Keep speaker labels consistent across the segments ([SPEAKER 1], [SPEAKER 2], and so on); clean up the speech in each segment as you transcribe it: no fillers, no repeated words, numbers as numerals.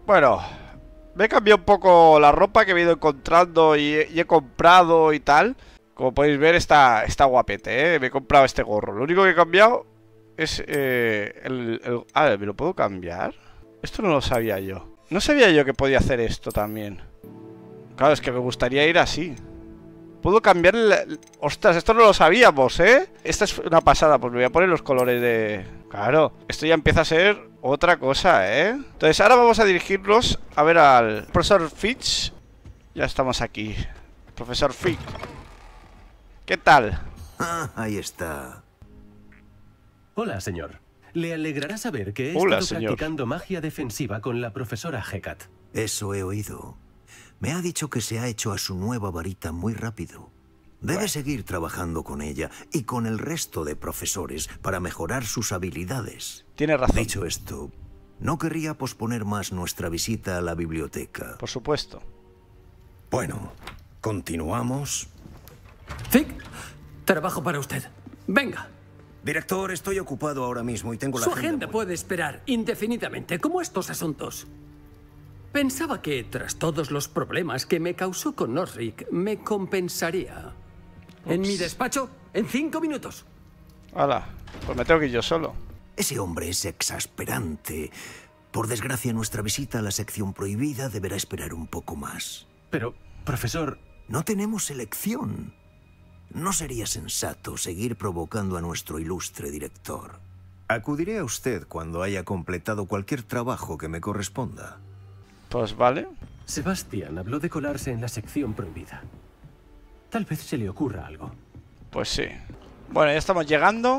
[SPEAKER 1] Bueno, me he cambiado un poco la ropa que he ido encontrando y he comprado y tal. Como podéis ver, está guapete, ¿eh? Me he comprado este gorro. Lo único que he cambiado es a ver, ¿me lo puedo cambiar? Esto no lo sabía yo. No sabía yo que podía hacer esto también. Claro, es que me gustaría ir así. Puedo cambiar el... Ostras, esto no lo sabíamos, ¿eh? Esta es una pasada, pues me voy a poner los colores de... Claro, esto ya empieza a ser otra cosa, ¿eh? Entonces ahora vamos a dirigirnos a ver al profesor Fitch. Ya estamos aquí. Profesor Fitch. ¿Qué tal?
[SPEAKER 2] Ah, ahí está.
[SPEAKER 3] Hola, señor. Le alegrará saber que he
[SPEAKER 1] Hola,
[SPEAKER 3] estado
[SPEAKER 1] señor.
[SPEAKER 3] practicando magia defensiva con la profesora Hecat.
[SPEAKER 2] Eso he oído. Me ha dicho que se ha hecho a su nueva varita muy rápido. Debe seguir trabajando con ella y con el resto de profesores para mejorar sus habilidades.
[SPEAKER 1] Tiene razón.
[SPEAKER 2] Dicho esto, no querría posponer más nuestra visita a la biblioteca.
[SPEAKER 1] Por supuesto.
[SPEAKER 2] Bueno, continuamos.
[SPEAKER 4] Fick, trabajo para usted. Venga.
[SPEAKER 2] Director, estoy ocupado ahora mismo y tengo la
[SPEAKER 4] Su agenda
[SPEAKER 2] muy-
[SPEAKER 4] puede esperar indefinidamente, como estos asuntos. Pensaba que, tras todos los problemas que me causó con Norric, me compensaría. En mi despacho, en 5 minutos.
[SPEAKER 1] Hala, pues me tengo que ir yo solo.
[SPEAKER 2] Ese hombre es exasperante. Por desgracia, nuestra visita a la sección prohibida deberá esperar un poco más.
[SPEAKER 3] Pero, profesor...
[SPEAKER 2] No tenemos elección. No sería sensato seguir provocando a nuestro ilustre director. Acudiré a usted cuando haya completado cualquier trabajo que me corresponda.
[SPEAKER 1] Pues vale.
[SPEAKER 3] Sebastián habló de colarse en la sección prohibida. Tal vez se le ocurra algo.
[SPEAKER 1] Pues sí. Bueno, ya estamos llegando.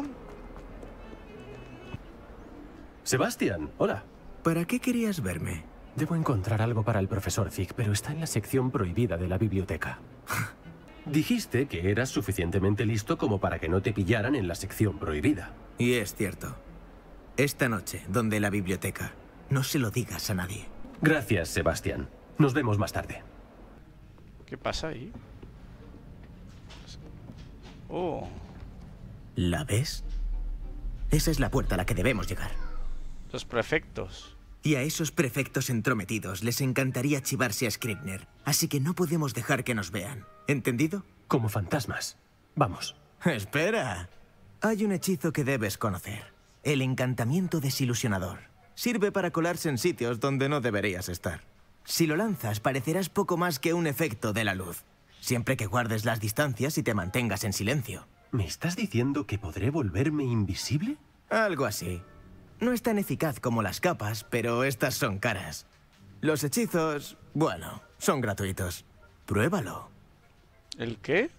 [SPEAKER 3] Sebastián, hola.
[SPEAKER 2] ¿Para qué querías verme?
[SPEAKER 3] Debo encontrar algo para el profesor Fick, pero está en la sección prohibida de la biblioteca. Dijiste que eras suficientemente listo como para que no te pillaran en la sección prohibida.
[SPEAKER 5] Y es cierto. Esta noche, donde la biblioteca. No se lo digas a nadie.
[SPEAKER 3] Gracias, Sebastián. Nos vemos más tarde.
[SPEAKER 1] ¿Qué pasa ahí? Oh,
[SPEAKER 5] ¿La ves? Esa es la puerta a la que debemos llegar.
[SPEAKER 1] los prefectos.
[SPEAKER 5] Y a esos prefectos entrometidos les encantaría chivarse a Scribner. Así que no podemos dejar que nos vean. ¿Entendido?
[SPEAKER 3] Como fantasmas. Vamos.
[SPEAKER 5] Espera. Hay un hechizo que debes conocer. El encantamiento desilusionador. Sirve para colarse en sitios donde no deberías estar. Si lo lanzas, parecerás poco más que un efecto de la luz. Siempre que guardes las distancias y te mantengas en silencio.
[SPEAKER 3] ¿Me estás diciendo que podré volverme invisible?
[SPEAKER 5] Algo así. No es tan eficaz como las capas, pero estas son caras. Los hechizos, bueno, son gratuitos. Pruébalo.
[SPEAKER 1] ¿El qué?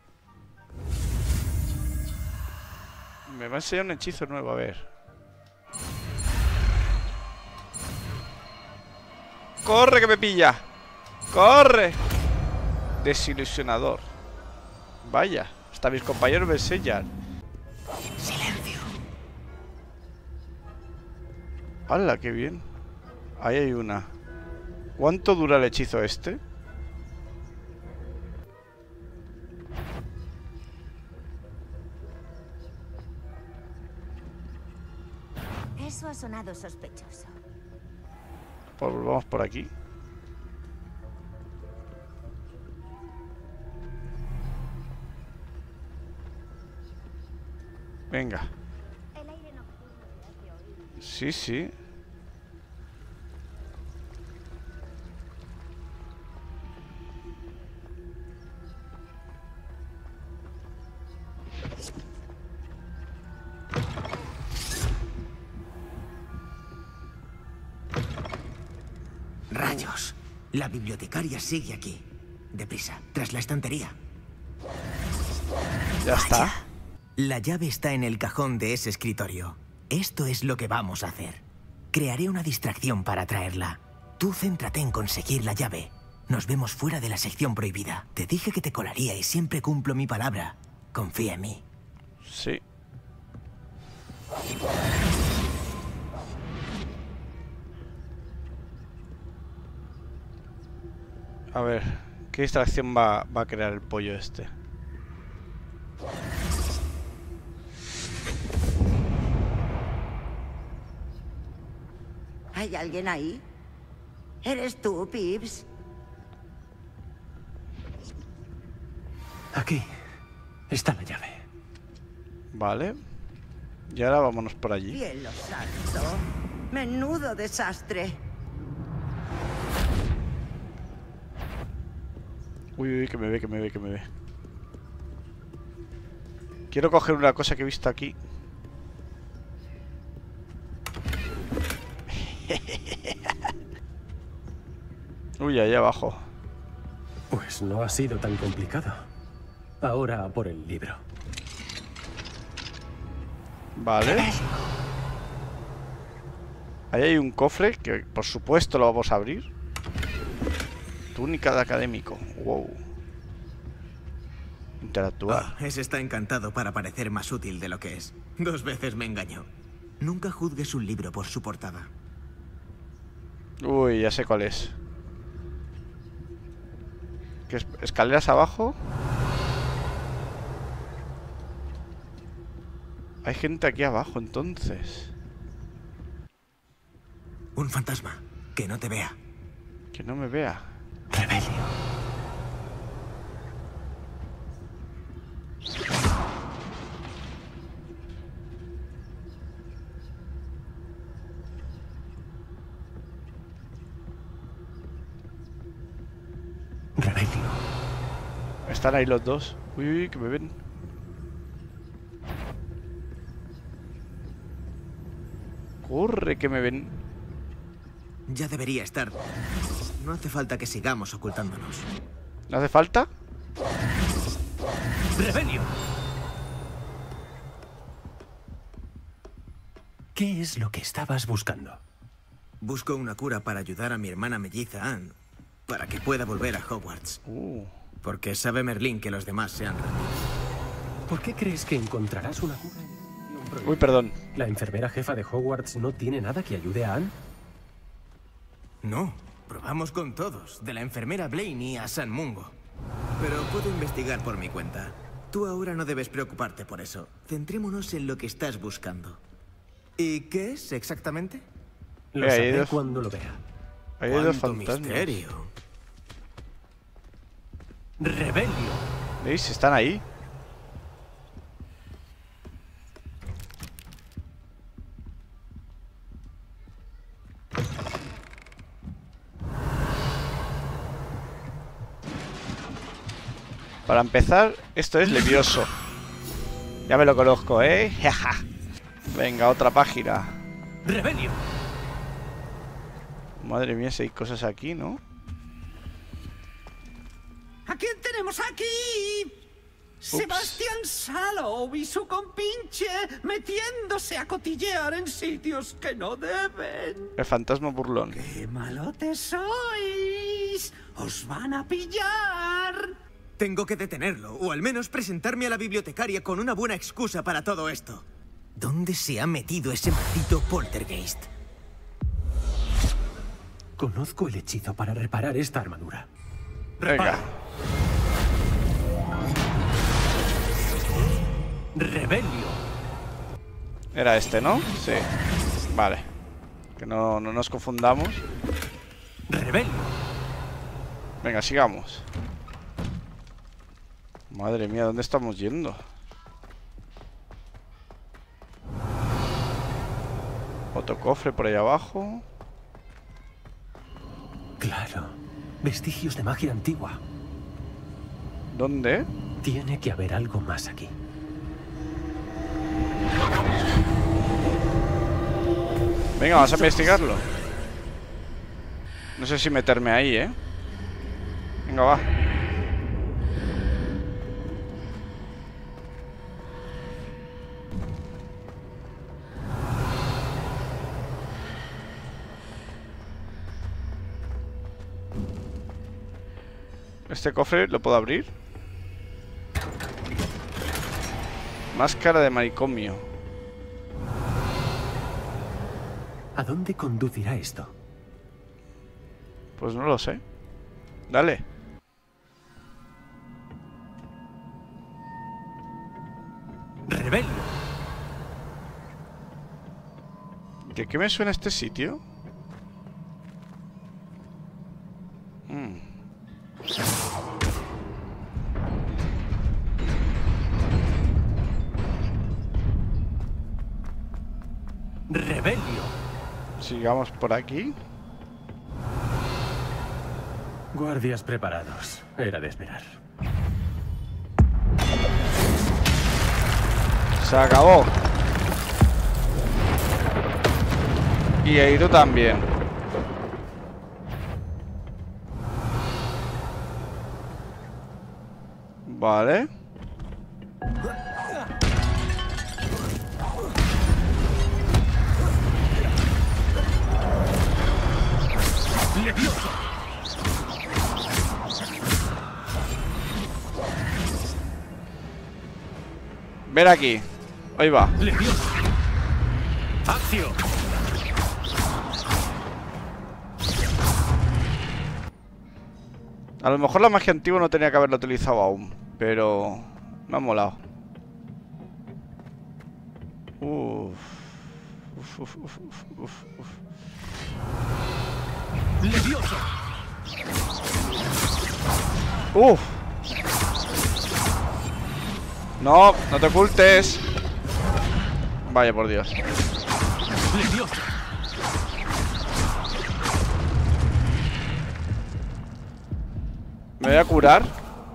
[SPEAKER 1] Me va a enseñar un hechizo nuevo, a ver. ¡Corre que me pilla! ¡Corre! Desilusionador. Vaya, hasta mis compañeros me enseñan.
[SPEAKER 5] Silencio.
[SPEAKER 1] ¡Hala, qué bien! Ahí hay una. ¿Cuánto dura el hechizo este?
[SPEAKER 6] Eso ha sonado sospechoso.
[SPEAKER 1] Pues vamos por aquí. Venga.
[SPEAKER 6] El aire nocturno te hace oír.
[SPEAKER 1] Sí, sí.
[SPEAKER 5] Rayos. La bibliotecaria sigue aquí. Deprisa, tras la estantería.
[SPEAKER 1] Ya está.
[SPEAKER 5] La llave está en el cajón de ese escritorio. Esto es lo que vamos a hacer. Crearé una distracción para traerla. Tú céntrate en conseguir la llave. Nos vemos fuera de la sección prohibida. Te dije que te colaría y siempre cumplo mi palabra. Confía en mí.
[SPEAKER 1] Sí. A ver, ¿qué distracción va a crear el pollo este?
[SPEAKER 6] ¿Hay alguien ahí?
[SPEAKER 7] ¿Eres tú, Pips?
[SPEAKER 3] Aquí está la llave.
[SPEAKER 1] Vale. Y ahora vámonos por allí.
[SPEAKER 7] Cielo santo. Menudo desastre.
[SPEAKER 1] Uy, uy, que me ve, que me ve, que me ve. Quiero coger una cosa que he visto aquí. Uy, ahí abajo.
[SPEAKER 3] Pues no ha sido tan complicado. Ahora a por el libro.
[SPEAKER 1] Vale. Ahí hay un cofre que por supuesto lo vamos a abrir. Túnica de académico. Wow. Interactuar.
[SPEAKER 5] Ese está encantado para parecer más útil de lo que es. 2 veces me engañó. Nunca juzgues un libro por su portada.
[SPEAKER 1] Uy, ya sé cuál es. ¿Qué escaleras abajo? Hay gente aquí abajo, entonces.
[SPEAKER 5] Un fantasma. Que no te vea.
[SPEAKER 1] Que no me vea.
[SPEAKER 3] Rebelio. Rebelio.
[SPEAKER 1] Están ahí los dos. Uy, uy, que me ven. Corre, que me ven.
[SPEAKER 5] Ya debería estar. No hace falta que sigamos ocultándonos.
[SPEAKER 1] ¿No hace falta?
[SPEAKER 3] ¡Rebelio! ¿Qué es lo que estabas buscando?
[SPEAKER 5] Busco una cura para ayudar a mi hermana melliza Anne, para que pueda volver a Hogwarts. Porque sabe Merlín que los demás se han rendido.
[SPEAKER 3] ¿Por qué crees que encontrarás una cura?
[SPEAKER 1] Uy, perdón.
[SPEAKER 3] ¿La enfermera jefa de Hogwarts no tiene nada que ayude a Anne?
[SPEAKER 5] No, probamos con todos, de la enfermera Blaney a San Mungo. Pero puedo investigar por mi cuenta. Tú ahora no debes preocuparte por eso. Centrémonos en lo que estás buscando. ¿Y qué es exactamente?
[SPEAKER 3] Lo sabré cuando lo vea.
[SPEAKER 1] Hay dos
[SPEAKER 5] ¡Cuánto
[SPEAKER 1] fantasmas.
[SPEAKER 5] misterio!
[SPEAKER 3] ¡Rebelio!
[SPEAKER 1] ¿Veis? Están ahí. Para empezar, esto es Levioso. Ya me lo conozco, ¿eh? Venga, otra página.
[SPEAKER 3] ¡Rebelio!
[SPEAKER 1] Madre mía, si hay cosas aquí, ¿no?
[SPEAKER 8] ¿A quién tenemos aquí? Sebastián Sallow y su compinche metiéndose a cotillear en sitios que no deben.
[SPEAKER 1] El fantasma burlón.
[SPEAKER 8] ¡Qué malotes sois! ¡Os van a pillar!
[SPEAKER 5] Tengo que detenerlo, o al menos presentarme a la bibliotecaria con una buena excusa para todo esto. ¿Dónde se ha metido ese maldito poltergeist?
[SPEAKER 3] Conozco el hechizo para reparar esta armadura.
[SPEAKER 1] Venga.
[SPEAKER 3] ¡Rebelio!
[SPEAKER 1] Era este, ¿no? Sí. Vale. Que no nos confundamos.
[SPEAKER 3] ¡Rebelio!
[SPEAKER 1] Venga, sigamos. Madre mía, ¿dónde estamos yendo? Otro cofre por ahí abajo.
[SPEAKER 3] Claro. Vestigios de magia antigua.
[SPEAKER 1] ¿Dónde?
[SPEAKER 3] Tiene que haber algo más aquí.
[SPEAKER 1] Venga, vamos a investigarlo. No sé si meterme ahí, ¿eh? Venga, va. ¿Este cofre lo puedo abrir? Máscara de manicomio.
[SPEAKER 3] ¿A dónde conducirá esto?
[SPEAKER 1] Pues no lo sé. Dale.
[SPEAKER 3] ¡Rebelio!
[SPEAKER 1] ¿De qué me suena este sitio? Sigamos por aquí.
[SPEAKER 3] Guardias preparados. Era de esperar.
[SPEAKER 1] Se acabó. Y Eiru también. Vale. Ven aquí. Ahí va.
[SPEAKER 3] ¡Acción!
[SPEAKER 1] A lo mejor la magia antigua no tenía que haberla utilizado aún, pero me ha molado. Uf. Uf, uf, uf, uf, uf.
[SPEAKER 3] ¡Levioso!
[SPEAKER 1] ¡Uf! No, no te ocultes. Vaya por Dios.
[SPEAKER 3] ¡Levioso!
[SPEAKER 1] Me voy a curar.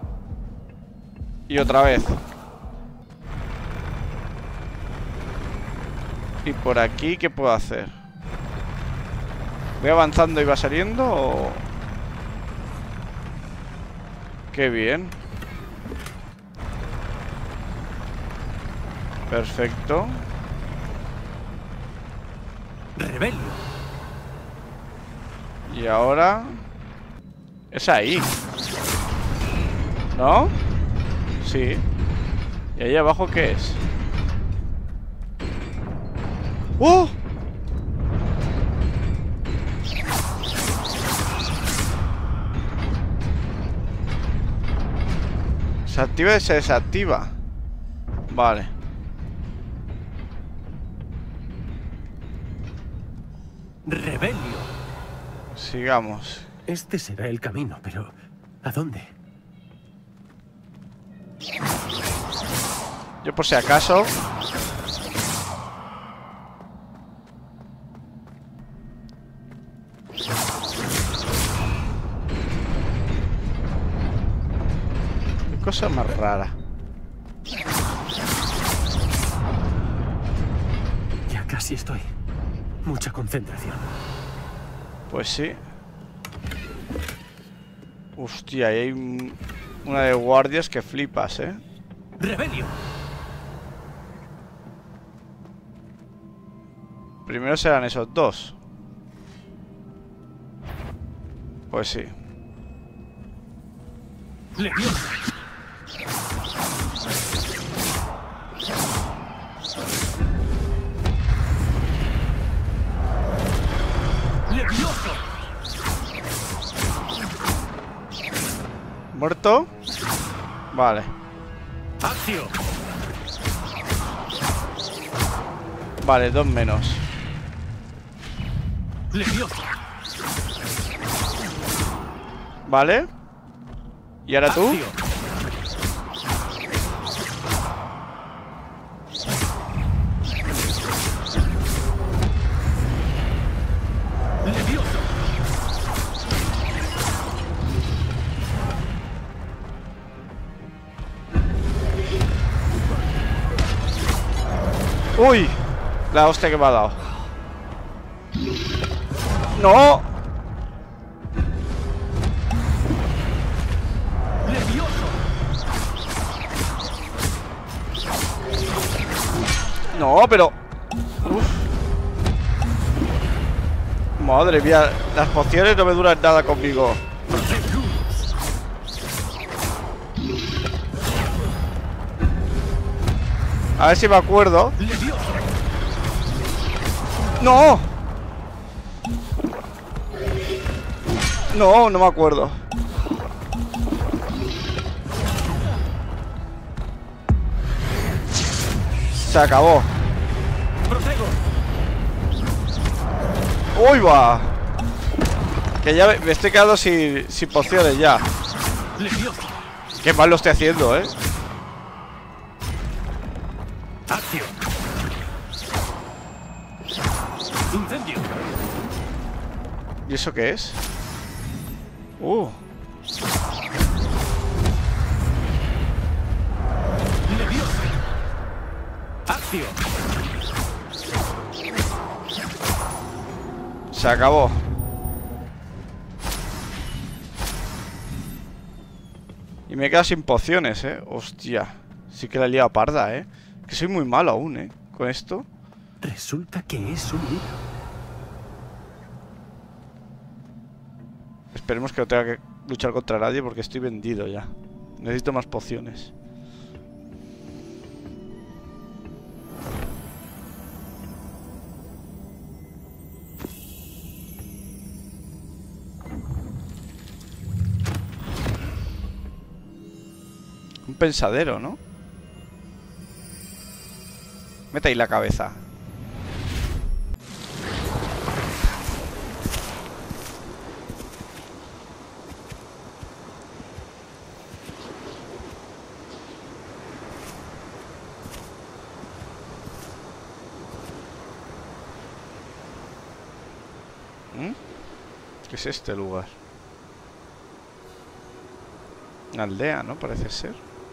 [SPEAKER 1] Y otra vez. Y por aquí, ¿qué puedo hacer? ¿Voy avanzando y va saliendo o...? Qué bien. Perfecto.
[SPEAKER 3] ¡Rebelio!
[SPEAKER 1] Y ahora... Es ahí. ¿No? Sí. ¿Y ahí abajo qué es? ¡Oh! Se activa y se desactiva. Vale.
[SPEAKER 3] ¡Rebelio!
[SPEAKER 1] Sigamos.
[SPEAKER 3] Este será el camino, pero ¿a dónde?
[SPEAKER 1] Yo por si acaso. Qué cosa más rara.
[SPEAKER 3] Ya casi estoy. Mucha concentración.
[SPEAKER 1] Pues sí. Hostia, ahí hay una de guardias que flipas, ¿eh?
[SPEAKER 3] ¡Rebelio!
[SPEAKER 1] Primero serán esos dos. Pues sí.
[SPEAKER 3] ¡Levioso! ¡Levioso!
[SPEAKER 1] ¿Muerto? Vale.
[SPEAKER 3] ¡Acción!
[SPEAKER 1] Vale, dos menos.
[SPEAKER 3] ¡Levioso!
[SPEAKER 1] Vale. ¿Y ahora tú?
[SPEAKER 3] ¡Acción! ¡Levioso!
[SPEAKER 1] ¡Uy! La hostia que me ha dado. ¡No!
[SPEAKER 3] ¡Levioso!
[SPEAKER 1] No, pero... Uf. Madre mía, las pociones no me duran nada conmigo. A ver si me acuerdo. ¡No! No, no me acuerdo. Se acabó. ¡Uy, va! Que ya me estoy quedando sin pociones ya. Qué mal lo estoy haciendo, ¿eh?
[SPEAKER 3] ¡Acción! ¡Incendio!
[SPEAKER 1] ¿Y eso qué es?
[SPEAKER 3] ¡Acción!
[SPEAKER 1] Se acabó. Y me he quedado sin pociones, Hostia. Sí que la he liado parda, Que soy muy malo aún, con esto.
[SPEAKER 3] Resulta que es un libro.
[SPEAKER 1] Esperemos que no tenga que luchar contra nadie porque estoy vendido ya. Necesito más pociones. Un pensadero, ¿no? Mete ahí la cabeza. ¿Qué es este lugar? Una aldea, ¿no? Parece ser.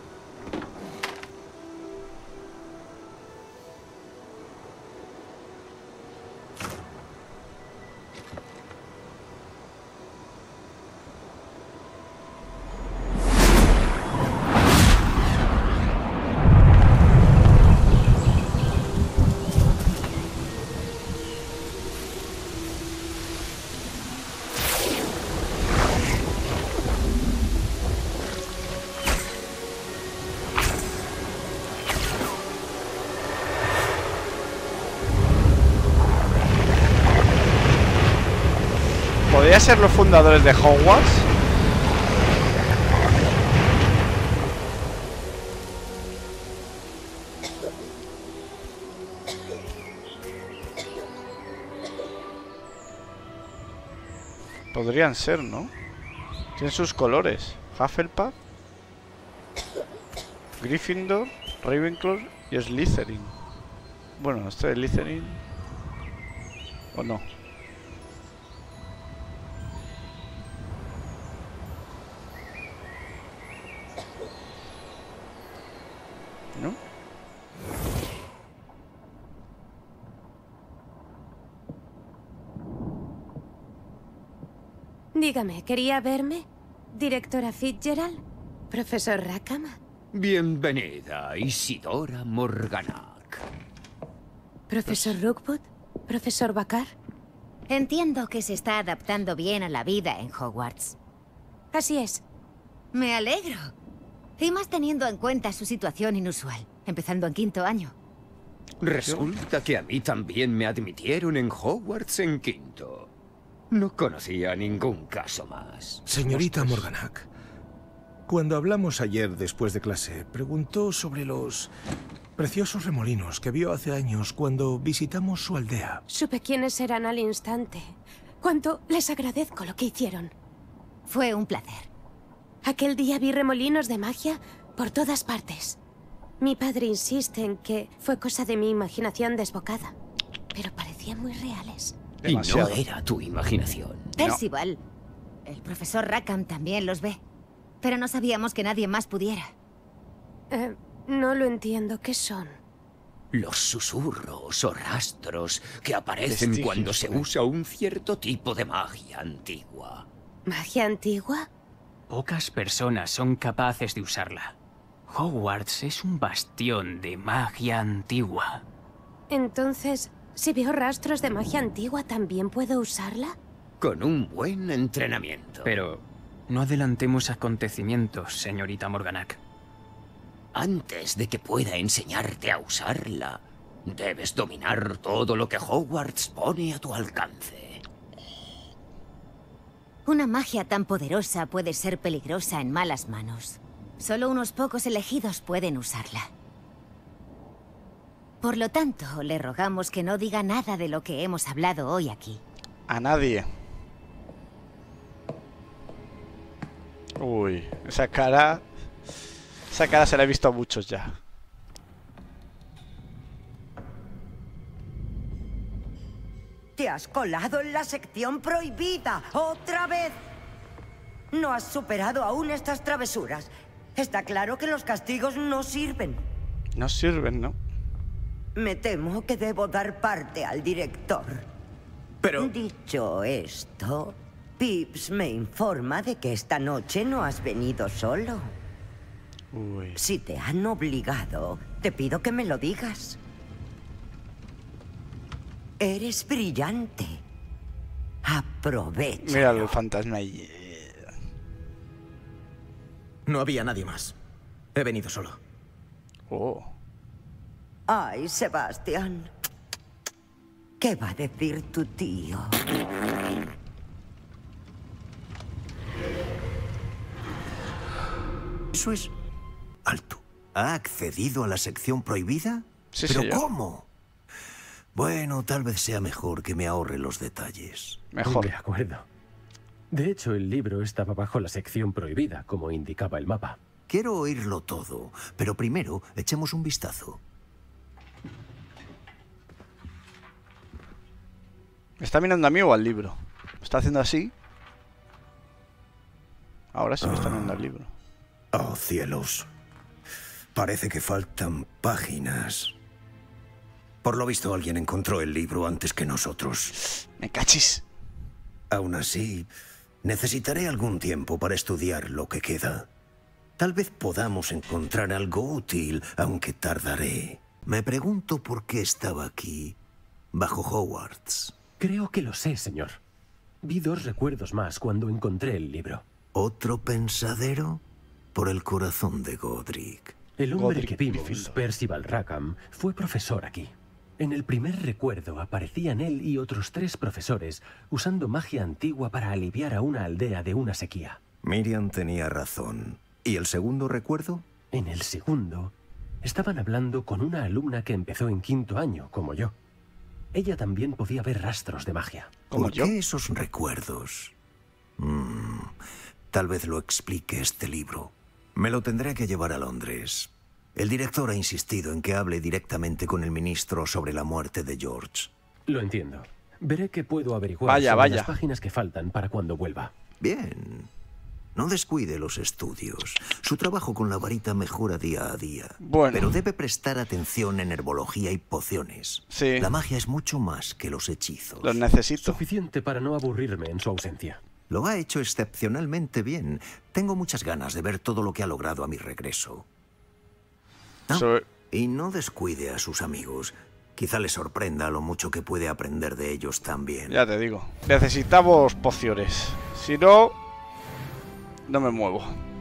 [SPEAKER 1] ¿Podrían ser los fundadores de Hogwarts? Podrían ser, ¿no? Tienen sus colores. Hufflepuff, Gryffindor, Ravenclaw y Slytherin. Bueno, este es Slytherin. ¿O no? ¿No?
[SPEAKER 9] Dígame, ¿quería verme? ¿Directora Fitzgerald? ¿Profesor Rackham?
[SPEAKER 10] Bienvenida, Isidora Morganac.
[SPEAKER 9] ¿Profesor Rookwood? ¿Profesor Bakar?
[SPEAKER 6] Entiendo que se está adaptando bien a la vida en Hogwarts.
[SPEAKER 9] Así es.
[SPEAKER 6] Me alegro. Y más teniendo en cuenta su situación inusual, empezando en 5º año.
[SPEAKER 10] Resulta que a mí también me admitieron en Hogwarts en 5º. No conocía ningún caso más.
[SPEAKER 11] Señorita Morganac, cuando hablamos ayer después de clase, preguntó sobre los preciosos remolinos que vio hace años cuando visitamos su aldea.
[SPEAKER 9] Supe quiénes eran al instante. Cuánto les agradezco lo que hicieron.
[SPEAKER 6] Fue un placer.
[SPEAKER 9] Aquel día vi remolinos de magia por todas partes. Mi padre insiste en que fue cosa de mi imaginación desbocada, pero parecían muy reales.
[SPEAKER 10] Demasiado. Y no era tu imaginación.
[SPEAKER 6] Percival, el profesor Rackham también los ve, pero no sabíamos que nadie más pudiera.
[SPEAKER 9] No lo entiendo. ¿Qué son?
[SPEAKER 10] Los susurros o rastros que aparecen cuando se usa un cierto tipo de magia antigua.
[SPEAKER 9] ¿Magia antigua?
[SPEAKER 12] Pocas personas son capaces de usarla. Hogwarts es un bastión de magia antigua.
[SPEAKER 9] Entonces, si veo rastros de magia antigua, ¿también puedo usarla?
[SPEAKER 10] Con un buen entrenamiento.
[SPEAKER 12] Pero no adelantemos acontecimientos, señorita Morganac.
[SPEAKER 10] Antes de que pueda enseñarte a usarla, debes dominar todo lo que Hogwarts pone a tu alcance.
[SPEAKER 6] Una magia tan poderosa puede ser peligrosa en malas manos. Solo unos pocos elegidos pueden usarla. Por lo tanto, le rogamos que no diga nada de lo que hemos hablado hoy aquí.
[SPEAKER 1] A nadie. Uy, esa cara... Esa cara se la he visto a muchos ya.
[SPEAKER 7] ¿Te has colado en la sección prohibida. ¡Otra vez! No has superado aún estas travesuras. Está claro que los castigos no sirven.
[SPEAKER 1] No sirven, ¿no?
[SPEAKER 7] Me temo que debo dar parte al director.
[SPEAKER 5] Pero...
[SPEAKER 7] Dicho esto, Pips me informa de que esta noche no has venido solo.
[SPEAKER 1] Uy.
[SPEAKER 7] Si te han obligado, te pido que me lo digas. Eres brillante. Aprovecha.
[SPEAKER 1] Mira el fantasma ahí.
[SPEAKER 5] No había nadie más. He venido solo.
[SPEAKER 1] Oh.
[SPEAKER 7] Ay, Sebastián. ¿Qué va a decir tu tío?
[SPEAKER 2] Eso es... Alto. ¿Ha accedido a la sección prohibida?
[SPEAKER 1] Sí,
[SPEAKER 2] ¿Pero
[SPEAKER 1] señor.
[SPEAKER 2] cómo? Bueno, tal vez sea mejor que me ahorre los detalles.
[SPEAKER 1] Mejor.
[SPEAKER 3] De acuerdo. De hecho, el libro estaba bajo la sección prohibida, como indicaba el mapa.
[SPEAKER 2] Quiero oírlo todo, pero primero echemos un vistazo.
[SPEAKER 1] ¿Me está mirando a mí o al libro? ¿Me está haciendo así? Ahora sí me está mirando al libro.
[SPEAKER 2] Oh, cielos. Parece que faltan páginas. Por lo visto, alguien encontró el libro antes que nosotros.
[SPEAKER 1] Me cachis.
[SPEAKER 2] Aún así, necesitaré algún tiempo para estudiar lo que queda. Tal vez podamos encontrar algo útil, aunque tardaré. Me pregunto por qué estaba aquí, bajo Hogwarts.
[SPEAKER 3] Creo que lo sé, señor. Vi 2 recuerdos más cuando encontré el libro.
[SPEAKER 2] ¿Otro pensadero? Por el corazón de Godric.
[SPEAKER 3] El hombre
[SPEAKER 1] Godric
[SPEAKER 3] que vimos,
[SPEAKER 1] Gryffindor.
[SPEAKER 3] Percival Rackham, fue profesor aquí. En el primer recuerdo aparecían él y otros 3 profesores usando magia antigua para aliviar a una aldea de una sequía.
[SPEAKER 2] Miriam tenía razón. ¿Y el segundo recuerdo?
[SPEAKER 3] En el segundo, estaban hablando con una alumna que empezó en 5º año, como yo. Ella también podía ver rastros de magia.
[SPEAKER 1] ¿Como
[SPEAKER 2] ¿Por
[SPEAKER 1] yo?
[SPEAKER 2] qué esos recuerdos? Tal vez lo explique este libro. Me lo tendré que llevar a Londres. El director ha insistido en que hable directamente con el ministro sobre la muerte de George.
[SPEAKER 3] Lo entiendo. Veré qué puedo averiguar
[SPEAKER 1] Vaya,
[SPEAKER 3] sobre
[SPEAKER 1] vaya.
[SPEAKER 3] las páginas que faltan para cuando vuelva.
[SPEAKER 2] Bien. No descuide los estudios. Su trabajo con la varita mejora día a día.
[SPEAKER 1] Bueno.
[SPEAKER 2] Pero debe prestar atención en herbología y pociones.
[SPEAKER 1] Sí.
[SPEAKER 2] La magia es mucho más que los hechizos.
[SPEAKER 1] Los necesito.
[SPEAKER 3] Suficiente para no aburrirme en su ausencia.
[SPEAKER 2] Lo ha hecho excepcionalmente bien. Tengo muchas ganas de ver todo lo que ha logrado a mi regreso. Ah,
[SPEAKER 1] Sobre-
[SPEAKER 2] y no descuide a sus amigos. Quizá les sorprenda lo mucho que puede aprender de ellos también.
[SPEAKER 1] Ya te digo. Necesitamos pociones. Si no, no me muevo.